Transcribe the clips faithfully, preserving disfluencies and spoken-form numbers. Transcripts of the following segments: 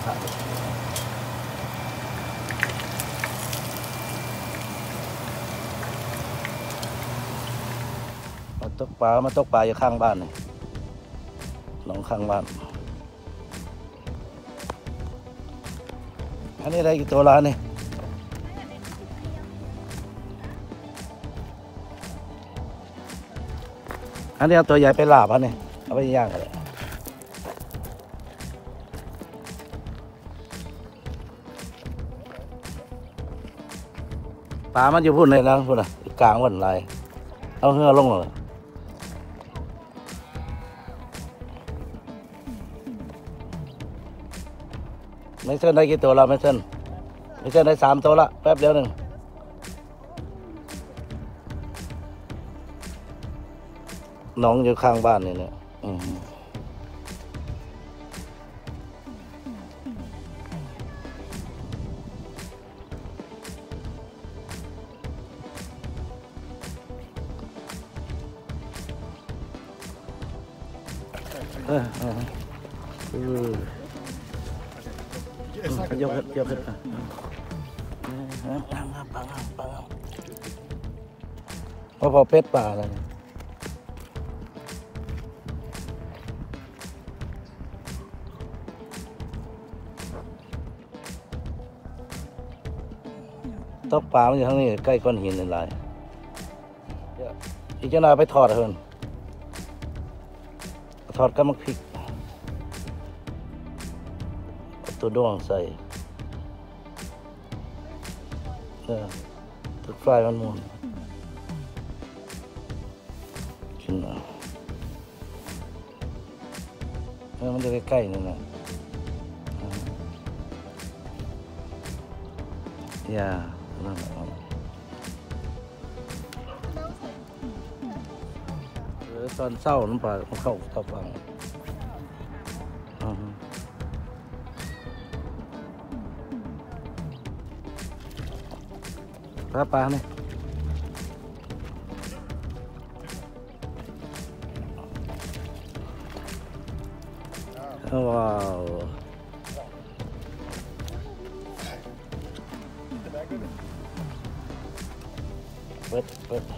มาตกปลามาตกปลาอยู่ข้างบ้านนี่หนองข้างบ้านอันนี้อะไรกี่ตัวละนี่อันนี้เอาตัวใหญ่ไปลาบอันนี้เอาไปย่างกันเลยปลามันอยู่พุ่นเลยนะพุ่นอ่ะกลางวันไรเอาเหือลงเลยไม่เส้นได้กี่ตัวละไม่เส้นไม่เส้นได้สามตัวละแป๊บเดียวหนึ่งน้องอยู่ข้างบ้านนี่เนี่ยอืมเออเออเออยกขึ้นยกขึ้นอ่ะปังปังปังพอพอเป็ดป่าแล้วเนี่ยตกปลามันอยู่ข้างนี้ใกล้ก้อนหินนี่ไรอีกเจ้าหน้าไปถอดเถอะถอดกับมักพริกตัวด้วงใส่เออตึกไฟมันมุนกินอ่ะเออมันจะใกล้ๆนี่นะอย่านั่นแหละเออตอนเศร้าน้ำปลาเข้าเข้าฟังปลาปลาเนี่ยว้าวเปิดเปิด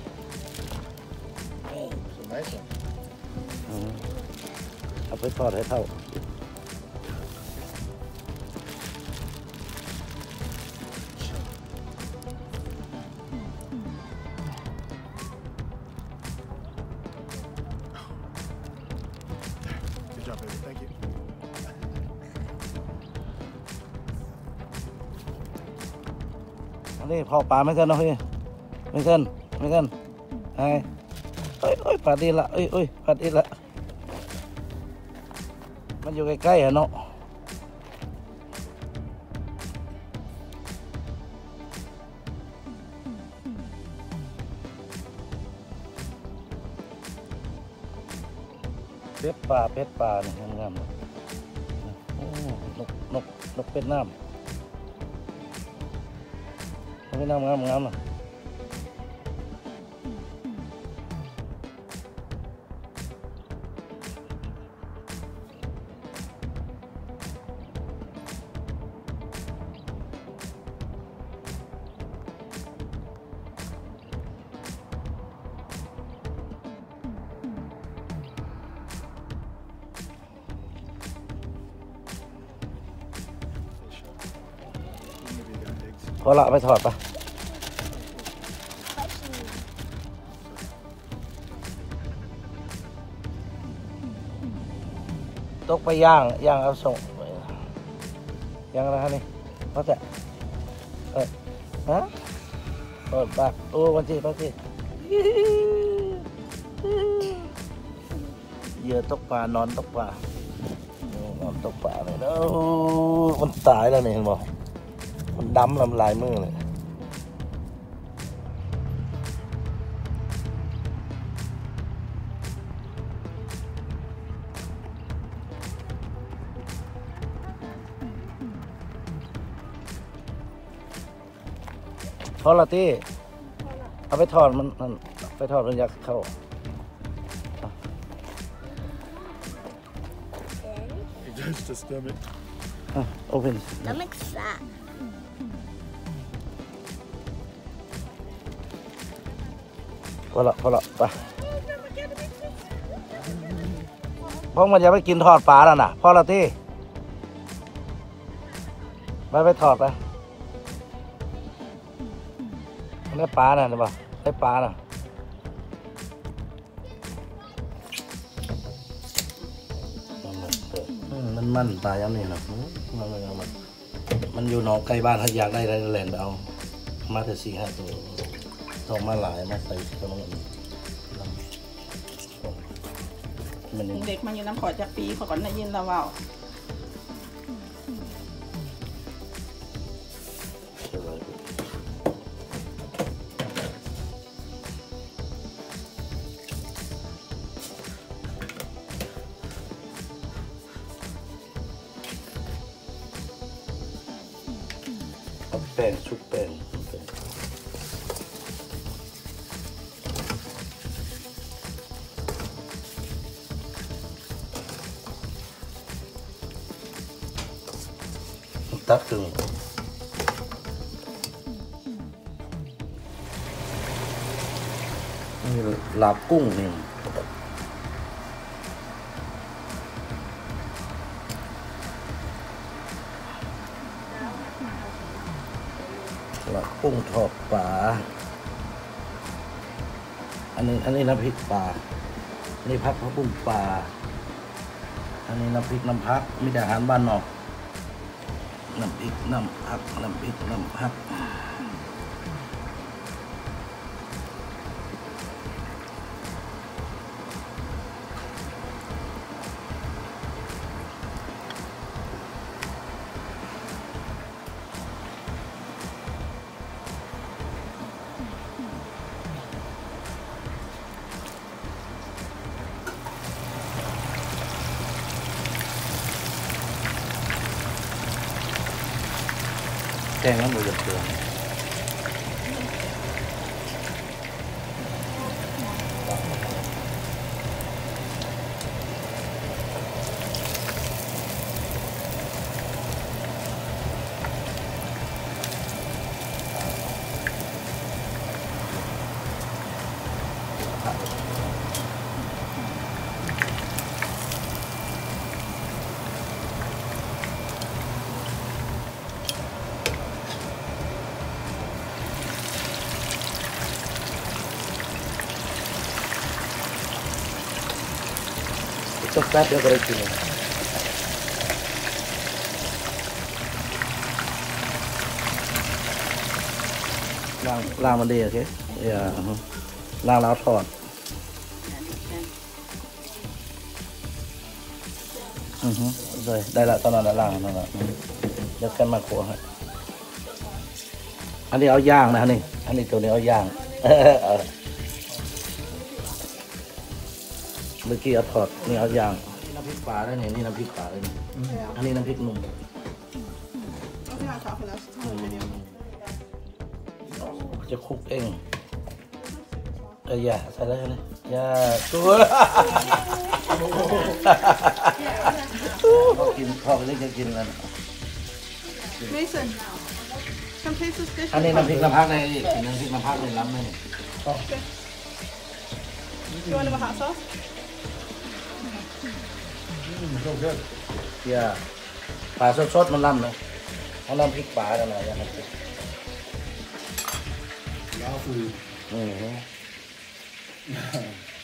เอาไปทอดให้เท่านี่พอปลาไม่เส้นนะพี่ไม่เส้นไม่เส้นไอ้เอ้ยเอ้ยปลาดีละเอ้ยเอ้ยปลาดีละมันอยู่ใกล้ๆอะเนาะเป็ดปลาเป็ดปลาเนี่ยงามๆโอ้นกนกนกเป็ดน้ำไม่น้ำงามงามอ่ะพอละไปถอดปะตกไปย่างย่างเอาส่งย่างอะไรฮะนี่เขาจะเออฮะเปิดปากโอ้วันที่วันที่เหยื่อตกปลานอนตกปลานอนตกปลาเลยแล้วมันตายแล้วนี่เห็นบอกมันดำลำลายมือเลยพอละที่เอาไปทอดมันมันไปทอดมันอยากเข้าโอเพน That makes that. พอละพอละไปเพราะมันจะไปกินทอดปลาแล้วน่ะพอละที่ไปไปถอดไปได้ปลาน่ะหรือเปล่าได้ปลาน่ะมันมันปลาอย่างนี้นะมันมันมันมันอยู่หนองใกล้บ้านถ้าอยากได้อะไรแหล่งเอามาแต่สี่ห้าตัวส่งมาหลายมาใส่กระมังมันนี่เด็กมันอยู่น้ำขอจากปีเขาก่อนได้ยินเราเว่าเอาแป้งชุบแป้งตัดครึ่งนี่ลาบกุ้งนี่ลาบกุ้งทอดปลาอันนี้อันนี้น้ำพริกปลาอันนี้พักพระปุ้งปลาอันนี้น้ำพริกน้ำพักมีแต่อาหารบ้านนอกน้ำพริกน้ำพักน้ำพริกน้ำพักแกงแล้วหมูหยดเกลือสักแป๊บเดียวก็ได้กินเลยล้างล้างมันดีโอเคอย่าล้างแล้วทอดอือฮึได้ได้ละตอนนั้นละล้างตอนนั้นเดี๋ยวกันมาครัวให้อันนี้เอาย่างนะนี่อันนี้ตัวนี้เอาย่างเมื่อกี้เอาทอดนี่เอาย่างนี่น้ำพริกปลาได้เนี่ยนี่น้ำพริกปลาเลยอันนี้น้ำพริกหนุ่มจะคลุกเองเอ้ยอย่าใส่แล้วเลยอย่าตัวเขากินพ่อไปเล่นจะกินแล้ว Mason come taste this dish อันนี้น้ำพริกน้ำพักในกินน้ำพริกน้ำพักในล้ำเลยนี่ You want a hot sauce อย่าปลาสดๆมันล้ำเลยเอาน้ำพริกปลากันหน่อยอย่างนั้นแล้วคืออืม